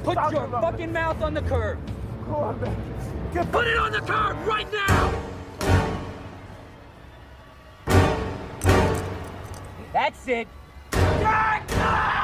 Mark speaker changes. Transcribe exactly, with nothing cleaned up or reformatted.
Speaker 1: Put your fucking mouth on the curb.
Speaker 2: Go on, man. Get
Speaker 1: Put it on the curb right now! That's it. Jackson!